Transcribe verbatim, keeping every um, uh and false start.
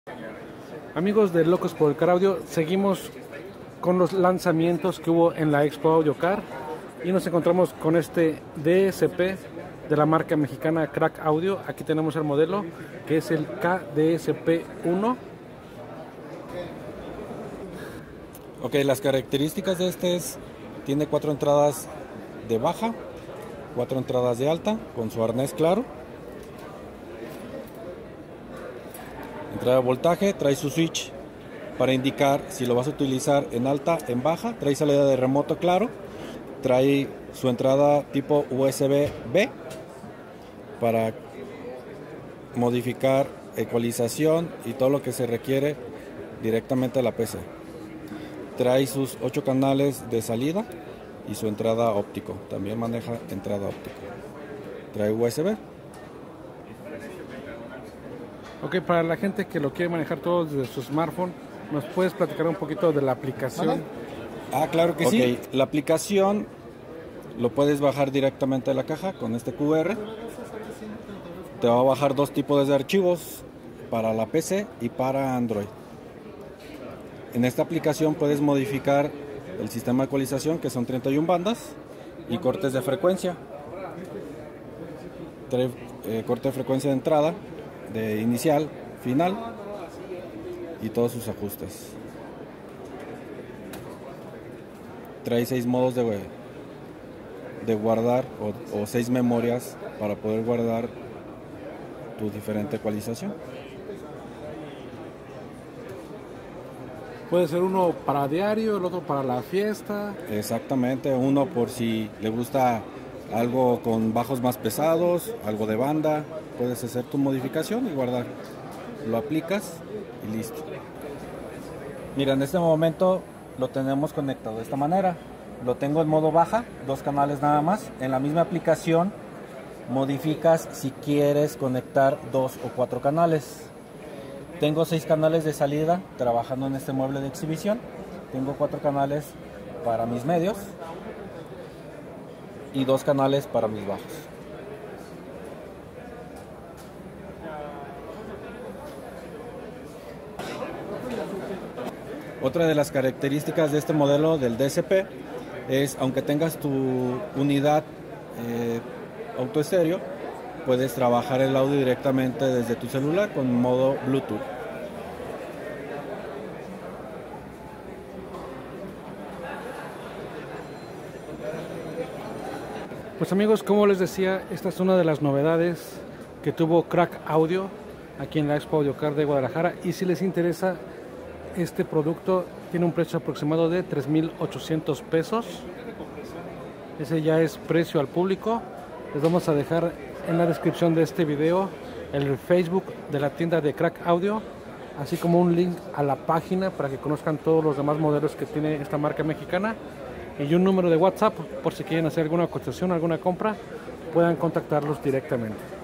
Amigos de Locos por el Car Audio, seguimos con los lanzamientos que hubo en la Expo Audio Car y nos encontramos con este D S P de la marca mexicana Crack Audio. Aquí tenemos el modelo que es el K D S P uno. Ok, las características de este es, tiene cuatro entradas de baja, cuatro entradas de alta, con su arnés claro. Entrada de voltaje, trae su switch para indicar si lo vas a utilizar en alta, en baja. Trae salida de remoto claro. Trae su entrada tipo U S B B para modificar ecualización y todo lo que se requiere directamente a la P C. Trae sus ocho canales de salida y su entrada óptico. También maneja entrada óptica. Trae U S B. Ok, para la gente que lo quiere manejar todo desde su smartphone, ¿nos puedes platicar un poquito de la aplicación? Ah, claro que okay. sí. La aplicación lo puedes bajar directamente de la caja con este Q R. Te va a bajar dos tipos de archivos, para la P C y para Android. En esta aplicación puedes modificar el sistema de ecualización, que son treinta y una bandas, y cortes de frecuencia. Trae eh, corte de frecuencia de entrada, de inicial, final y todos sus ajustes. Trae seis modos de, de guardar o, o seis memorias para poder guardar tu diferente ecualización. Puede ser uno para diario, el otro para la fiesta. Exactamente, uno por si le gusta algo con bajos más pesados, algo de banda, puedes hacer tu modificación y guardar. Lo aplicas y listo. Mira, en este momento lo tenemos conectado de esta manera. Lo tengo en modo baja, dos canales nada más. En la misma aplicación modificas si quieres conectar dos o cuatro canales. Tengo seis canales de salida trabajando en este mueble de exhibición. Tengo cuatro canales para mis medios y dos canales para mis bajos. Otra de las características de este modelo del D S P es, aunque tengas tu unidad eh, autoestéreo, puedes trabajar el audio directamente desde tu celular con modo Bluetooth. Pues amigos, como les decía, esta es una de las novedades que tuvo Crack Audio aquí en la Expo Audio Car de Guadalajara, y si les interesa, este producto tiene un precio aproximado de tres mil ochocientos pesos. Ese ya es precio al público. Les vamos a dejar en la descripción de este video el Facebook de la tienda de Crack Audio, así como un link a la página para que conozcan todos los demás modelos que tiene esta marca mexicana, y un número de WhatsApp por si quieren hacer alguna cotización, alguna compra, puedan contactarlos directamente.